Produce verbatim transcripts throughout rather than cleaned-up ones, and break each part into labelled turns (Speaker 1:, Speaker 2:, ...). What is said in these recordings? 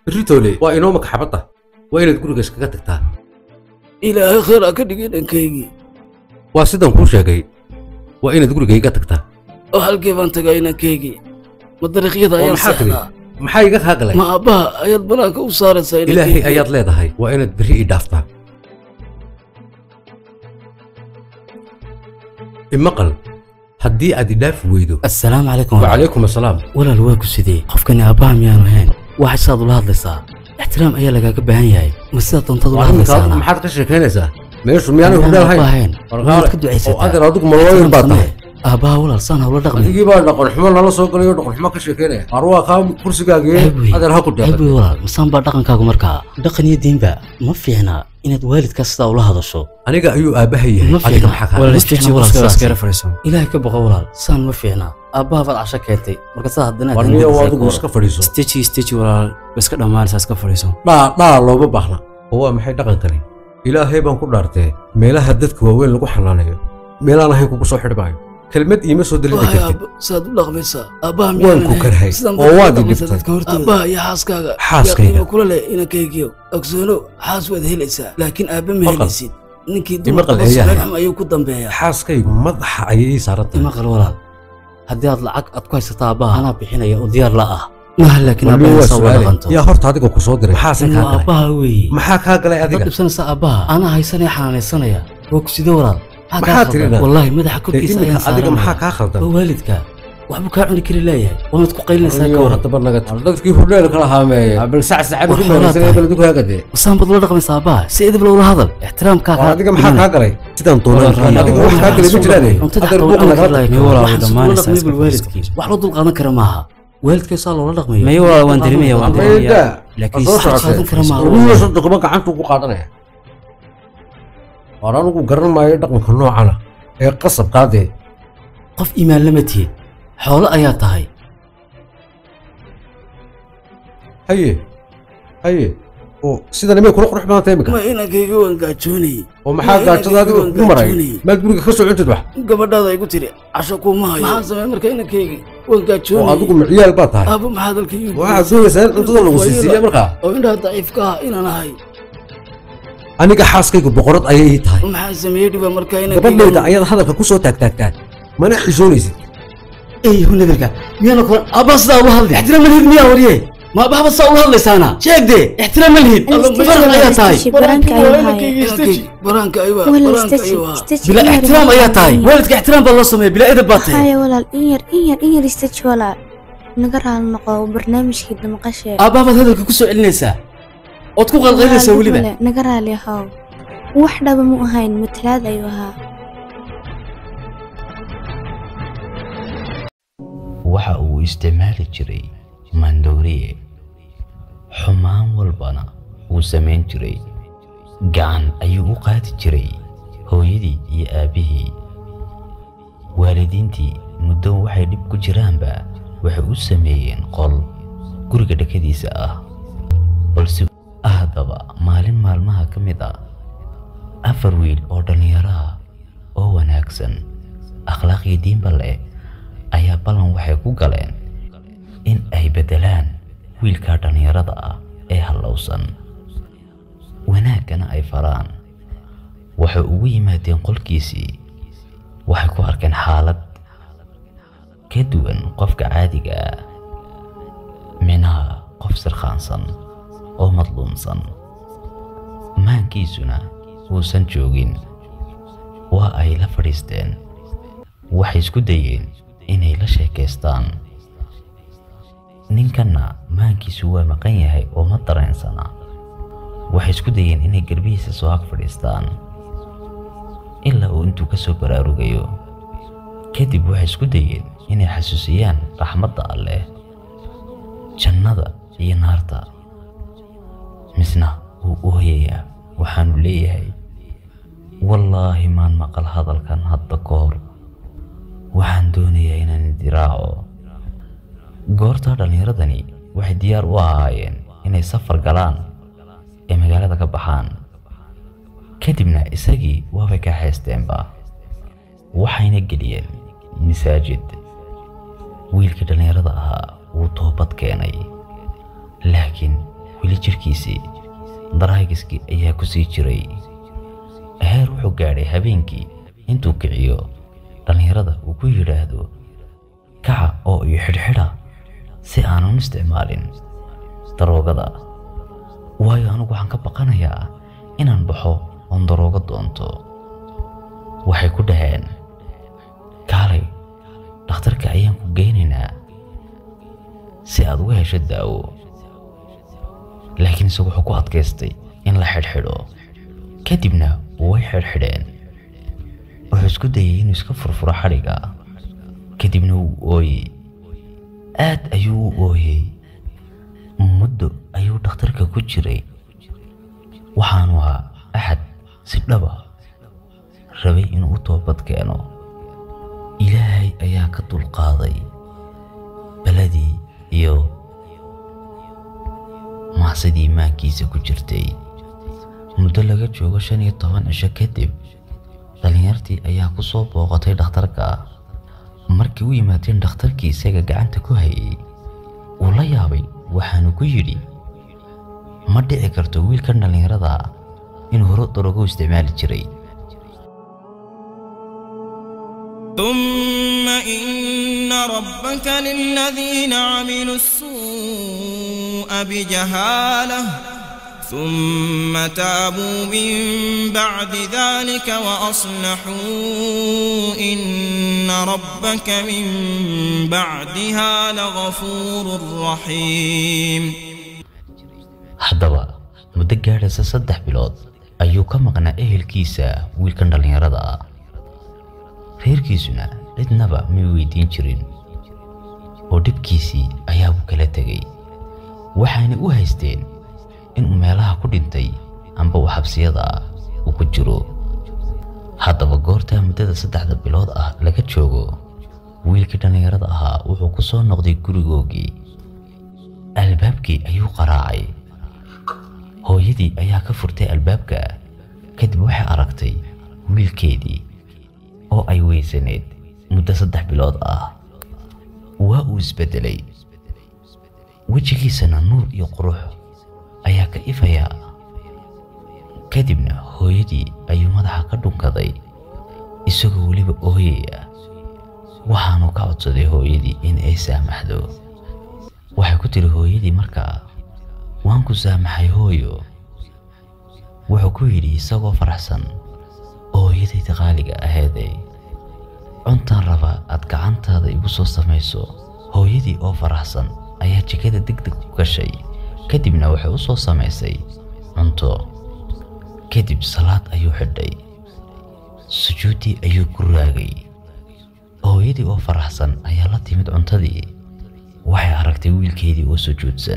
Speaker 1: الريتولي وإنومك حبطة وين تقول لك كتكتا
Speaker 2: إلى آخر أكدي كيجي
Speaker 1: واسدهم كل شيء وين تقول لك كتكتا
Speaker 2: وهل كيف أنت جاينا كيجي مدرك يضا يا سيدنا
Speaker 1: محايق هاقلي
Speaker 2: ما أبا أيض بلاك وصار سيدنا
Speaker 1: إلهي أيض ليدا هاي وين تبري دافتا المقل هدي أدي داف ويدو.
Speaker 3: السلام عليكم.
Speaker 1: وعليكم السلام.
Speaker 3: ولا الواكو سيدي قفكني أباها ميانو هين واحد صاد ولا هاد لسا احترام أيا لقاك بهان ياي مسيدة تنتظر ولا هاد لسا
Speaker 1: ما حد قشي كينيسا ميشو ميانو كبدا هين
Speaker 3: ورغالك كدو عيساتا
Speaker 1: وأدر أدوك ملوين باطا
Speaker 3: أباها ولا لسانا ولا رغمي
Speaker 1: أدي جيبا نقول حمال الله سوق ليو نقول حما كشي كيني أروا كام كرسي كاقي أدر هاكو داخل
Speaker 3: عيبوي ولا مسان با دقن كاقو مركا دقن يدين با ما فينا inaad waalidkaasta ula hadasho
Speaker 1: aniga ayuu aabahay yahay
Speaker 3: adiga maxaa
Speaker 2: walaal istaji walaal iskara fariiso
Speaker 3: ilaahay ka boqo walaal saan ma fiicna aabaha fad casho keentay marka saa hadana
Speaker 1: warniyo waadu iska fariiso
Speaker 2: istaji istaji walaal iska dhamaanaysa iska fariiso
Speaker 1: dhaa dhaa looba baahna oo maxay dhaqan kale ilaahay baan ku dhaartay meelaha dadka waaweyn lagu xanaanayo meelaan ahayn kugu soo xidhbaayo كلمة إيمة صدر اللي كتبت.
Speaker 2: صاد الله خمسة أباه
Speaker 1: وين كرهي؟ أوادي جبت.
Speaker 2: أباه يا حاسكا.
Speaker 1: حاسكا.
Speaker 2: كل اللي إنا كيجيو أكسونو حاس وذه ليسا لكن أباه مهلسين. نكيد.
Speaker 1: مقل هي.
Speaker 2: نعم أيو كتم بيا.
Speaker 1: حاسكا مضح أي صارت.
Speaker 3: مقل ولا. هدي أطلعك أتكويس طابها أنا بحين يوديار لا. ما لكن أباه
Speaker 1: سؤال. يا هرت هذيك وكسودر.
Speaker 3: حاسكا. أباه وي.
Speaker 1: ما حاك هاكلا هذيك.
Speaker 3: طب سنة أباه. أنا هاي سنة حنان سنة يا. وكسيدورا.
Speaker 1: محاترنا
Speaker 3: والله مدح كركيس
Speaker 1: أيام صار محاك آخر
Speaker 3: والدك وحبك عندي كل لا يا وما تقيلنا
Speaker 1: ساكورة تبرنا قلت كيف بدنا كلها ما قبل ساعة ساعة كنا نسوي بلدك هكذا
Speaker 3: وصام بدل رقم صاباه سيد بلو هذا احترام كاك
Speaker 1: هذيك محاك هاكري سيدان طول هذيك واحد هاكري بجلاني
Speaker 3: هذا بوقنا مي ولا ضمان اساس بالوالدك واحد ضل قادن كرماها والدك صار ولا رقمي
Speaker 2: مي ولا وان دريمي وان دريمي
Speaker 3: لكن قادن كرماها
Speaker 1: ولا صدق ما قعنت ku qaadanaya waraan ugu garan maayo dhaqanka noocana ee qasab qaadee
Speaker 3: qof iimaan lama tihi xoolo ayaa tahay
Speaker 1: haye haye oo sida nimay kula qurux badan tahay imika
Speaker 2: ma ina geeyo waan gaajoonay
Speaker 1: oo maxaa gaajada adiga ku maray maad guriga ka soo cuntid wax
Speaker 2: gabadhaada ay ku tiri casho kuma hayo maxaan sameeyay marka ina keegi waan gaajoonay
Speaker 1: oo adigu miciyaal baa tahay
Speaker 2: aba maxaa dalka yuu
Speaker 1: waxa doonaysaa cuntada lagu siisiyo marka
Speaker 2: oo indhaha daciifka ah inaan ahay
Speaker 1: aniga xaaskaygu boqorad ayay tahay
Speaker 2: maxaa sameeyay dhiba marka ina
Speaker 1: gabadhayda ayada hadalka ku soo taagtaagtaan mana xishoonaysid
Speaker 3: ay hunadalka miyana ku abasda u hadlay ixtiraam malhid miya wariye ma baba saa u hadlaysaana sheegde ixtiraam malhid farq ayaa tahay
Speaker 2: baranka baranka aywa baranka aywa
Speaker 3: bila ixtiraam ayaa tahay waalidka ixtiraam baa loo sameeyay bila idab baatay
Speaker 4: haya walaal in yar in yar in yar istaji walaal naga raal noqo barnaamijkeeda maqashee
Speaker 3: ababa hadalka ku soo celinaysaa oo ku qalqaynaysa waliba
Speaker 4: naga raali ahaw wax dhaba mu ahayn matalaad ayuu ahaa
Speaker 5: waxa uu isticmaali jiray mandooriye xumaan walbana uu samayn jiray gacan ayuu u qaadi jiray hooyadii iyo aabihii waalidiintii muddo waxay dhib ku jiraanba waxay u sameeyeen qol guriga dhakadiisa ah balse haddaba maalin maalmaha ka mid ah afar wiil oo dhalinyaro ah oo wanaagsan akhlaaq iyo diinba leh ayaa ballan waxay ku galeen in ay bedelaan wiilka dhalinyarada ah ee halowsan wanaagana ay faraan waxay ugu yimaadeen qolkiisii waxay ku arkeen xaalad ka duwan qofka caadiga ah minaha qof sirkhaansan oo madluumsan maankiisuna uusan joogin waa ay la fadhiisteen waxay isku dayeen inay la sheekaystaan ninkanna maankiisu waa maqan yahay oo ma dareensana waxay isku dayeen inay garbihiisa soo ag fadhiistaan ilaa uu intuu ka soo baraarugayo kadib waxay isku dayeen inay xasuusiyaan raxmadda alleh jannada iyo naarta misna wuu ooyayaa waxaanu leeyahay wallaahi maan maqal hadalkan hadda ka hor waxaan doonayaa inaan diraaco goorta dhallinyaradani waxay diyaar u ahaayeen inay safar galaan ee magaalada ka baxaan kadibna isagii waabay ka haysteenba waxayna geliyeen masaajid wiilkii dhallinyarada ahaa wuu toobad keenay laakiin weli jirkiisii daraagiskii ayaa ku sii jiray. heer wuxuu gaadhay habeenkii intuu kiciyo dhallinyarada uu ku yidhaahdo kaca oo iyo xidhxidha si aanan isticmaalin daroogada, waayo anigu waxaan ka baqanayaa inaan baxo oon daroogo doonto. waxay ku dhaheen kaalay dhakhtarka ayaan ku geynaynaa si aad uga hesho daawo, laakiin isagu wuxuu ku adkaystay in la xidhxidho. kadibna way xidhxidheen. wuxuu isku dayay inuu iska furfuro xadhiga, kadibna wuu ooyey. aad ayuu u ooyey. muddo ayuu dhakhtarka ku jiray. waxaanu ahaa axad si dhaba rabay inuu u toobad keeno. ilaahay ayaa ka dulqaaday baladii iyo macsidii maankiisa ku jirtay. muddo laga joogo shan iyo toban cisho kadib dhallinyartii ayaa ku soo booqatay dhakhtarka. markii u yimaadeen dhakhtarkii isaga gacanta ku hayay wuu la yaabay, waxaanu ku yidhi ma dhici karto wiilkan dhallinyarada inuu hore daroogo isticmaali jiray.
Speaker 6: ثم إن ربك للذين عملوا السوء بجهالة ثم تابوا من بعد ذلك وأصلحوا إن ربك من بعدها لغفور رحيم.
Speaker 5: haddaba muddo gaadhaysa saddex bilood ayuu ka maqnaa ehelkiisa wiilkan dhallinyarada ah. reerkiisuna cidnaba may weydiin jirin oo dhibkiisii ayaabuu kala tegay. waxayna u haysteen inuu meelaha ku dhintay amba uu xabsiyada uu ku jiro. haddaba goortaa muddada saddexda bilood ah laga joogo wiilkii dhallinyarada ahaa wuxuu ku soo noqday gurigoogii. albaabkii ayuu qaraacay. hooyadii ayaa ka furtay albaabka. kadib waxay aragtay wiilkeedii oo ay weysaneed muddo saddex bilood ah. waa uu isbedelay. wejigiisana nuur iyo qurux ayaa ka ifaya. kadibna hooyadii ayuu madaxa ka dhunkaday isagoo weliba ooyaya. waxaanu ka codsaday hooyadii in ay saamaxdo. waxay ku tiri hooyadii markaa waan ku saamaxay hooyo. wuxuu ku yidhi isagoo faraxsan hooyadayda qaaliga aheeday, cuntaan rabaa aad gacantaada igu soo samayso. hooyadii oo faraxsan ayaa jikada degdeg ku gashay. kadibna waxay u soo samaysay cunto. kadib salaad ayuu xidhay. sujuuddii ayuu ku raagay. hooyadii oo faraxsan ayaa la timid cuntadii. waxay aragtay wiilkeedii oo sujuudsan.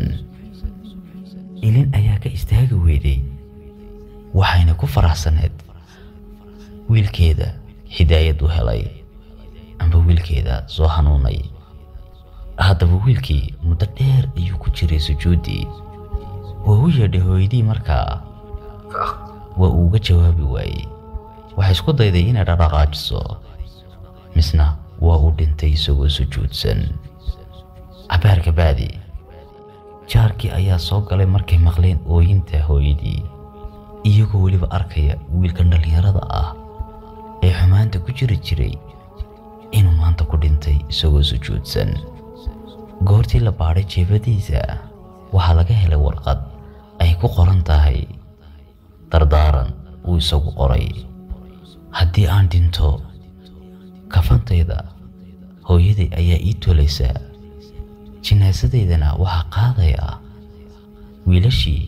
Speaker 5: ilin ayaa ka istaagi weyday. waxayna ku faraxsaneed wiilkeeda hidaayad u helay amba wiilkeeda soo hanuunay. haddaba wiilkii muddo dheer ayuu ku jiray sujuuddii. waa u yeedhay hooyadii markaa waa uu uga jawaabi waayey. waxay isku dayday inay dhaqdhaqaajiso, misna waa uu dhintay isagoo sujuudsan. cabaar kabacdi jaarkii ayaa soo galay markay maqleen ooyinta hooyadii, iyagoo weliba arkaya wiilkan dhallinyarada ah ee xumaanta ku jiri jiray inuu maanta ku dhintay isagoo sujuudsan. goortii la baadhay jeebadiisa waxaa laga helay warqad ay ku qoran tahay dardaaran uu isagu qoray: haddii aan dhinto kafantayda hooyaday ayaa ii tolaysa, jinaasadeydana waxaa qaadaya wiilashii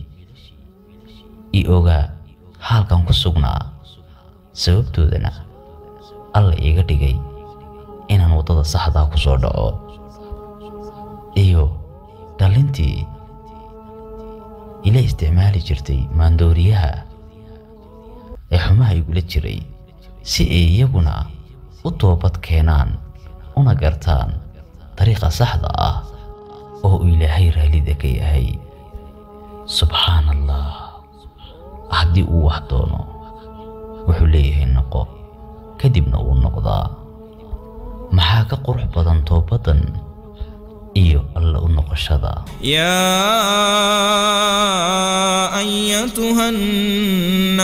Speaker 5: ii ogaa halkan ku sugnaa, sababtoodana alla iiga dhigay inaan waddada saxdaa ku soo dhaco. iyo dhalintii ila isticmaali jirtay maandooriyaha ee xumaha igula jiray si ay iyaguna u toobad keenaan una gartaan dariiqa saxda ah oo ilaahay raallida ka yahay. subxaan allah. haddii uu wax doono wuxuu leeyahay noqo, kadibna uu noqdaa. maxaa ka qurux badan toobadan iyo alla u noqoshada.
Speaker 6: yaa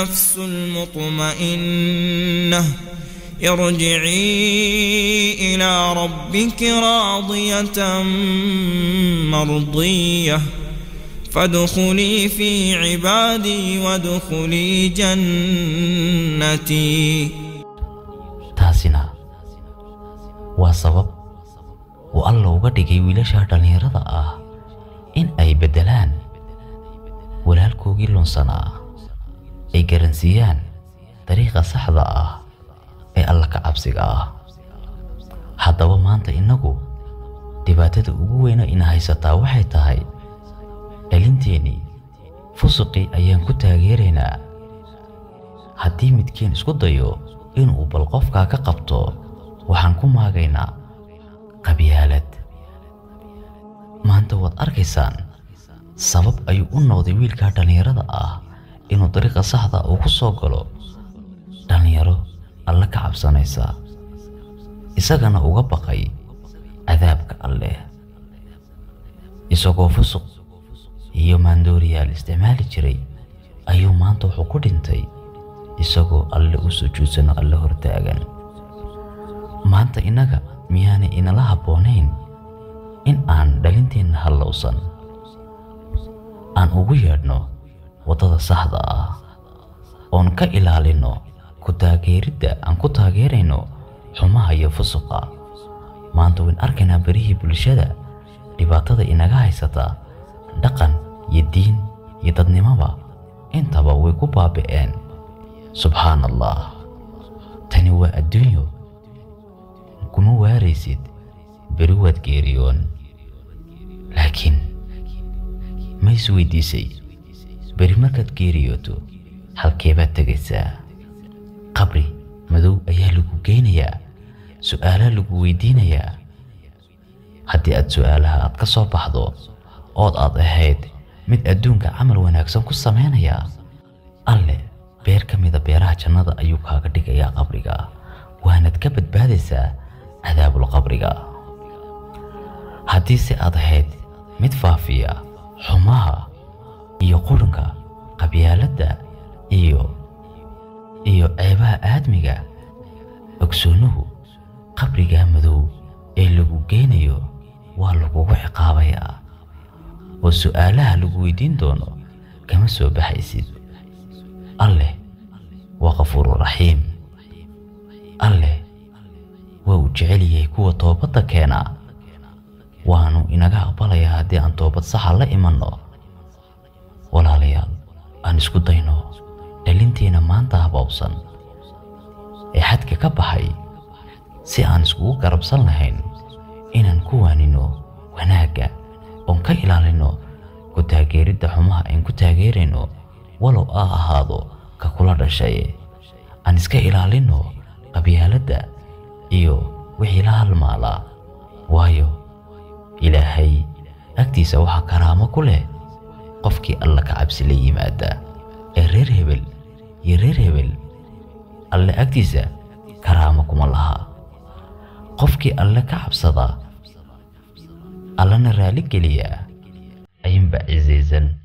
Speaker 6: النفس المطمئنة ارجعي إلى ربك راضية مرضية فادخلي في عبادي وادخلي جنتي.
Speaker 5: taasina waa sabab uu alla uga dhigay wiilasha dhalinyarada ah in ay bedelaan walaalkoogii lunsanaa ay garansiiyaan dariiqa saxda ah ee alla ka cabsiga ah. haddaba maanta inagu dhibaatada ugu weyn ee ina haysataa waxay tahay dhalinteeni fusuqi ayaan ku taageeraynaa. haddii midkeen isku dayo inuu bal qofka ka qabto waxaan ku maagaynaa qabyaalad. maanta waad arkaysaan sabab ayuu u noqday wiilka dhalinyarada ah inuu dariiqa saxda uu ku soo galo dhalinyaro alla ka cabsanaysa isagana uga baqay cadaabka alle isagoo fusuq iyo maandooriyaal isticmaali jiray ayuu maanta wuxuu ku dhintay isagoo alle u sujuudsano alle hortaagan. maanta inaga miyaanay inala habboonayn in aan dhalinteenna hallowsan aan ugu yeedhno waddada saxda ah oon ka ilaalino ku taageeridda aan ku taageerayno xumaha iyo fusuqa. maanta wayn arkaynaa barihii bulshada dhibaatada inaga haysata dhaqan iyo diin iyo dadnimaba intaba way ku baabi'een. subxaan allah, tani waa adduunyo kuma waaraysid beri waad geeriyoon. laakiin ma is weydiisay beri markaad geeriyooto halkee baad tegaysaa? qabri madow ayaa lagu geynayaa, su'aalaha lagu weydiinayaa. haddii aad su'aalaha aad ka soo baxdo ood aad ahayd mid adduunka camal wanaagsan ku samaynaya, alle beer ka mida beeraha jannada ayuu kaaga dhigayaa qabriga, waanaad ka badbaadaysaa cadaabul qabriga. haddii se aad ahayd mid faafiya xumaha iyo qurunka qabyaaladda iyo iyo ceebaha aadmiga, ogsoonuhu qabriga madow ee lagu geynayo waa lagugu ciqaabayaa oo su'aalaha lagu weydiin doono kama soo baxaysid. alle waa qafuuru raxiim. alle waa uu jecel yahay kuwa toobadda keena, waanu inaga aqbalayaa haddii aan toobad saxa la imanno. walaalayaal aan isku dayno dhalinteena maanta habawsan ee xadka ka baxay si aan iskugu garabsan lahayn inaan ku waanino wanaagga oon ka ilaalino ku taageeridda xumaha aan ku taageerayno walow aa ahaado ka kula dhashay. aan iska ilaalino qabyaaladda iyo wixii la halmaalaa, waayo ilaahay agtiisa waxaa karaamo ku leh qofkii alla ka cabsi la yimaada. ee reer hebel iyo reer hebel alle agtiisa karaamo kuma laha. qofkii alle ka cabsada allana raali geliya ayuunba cizaysan.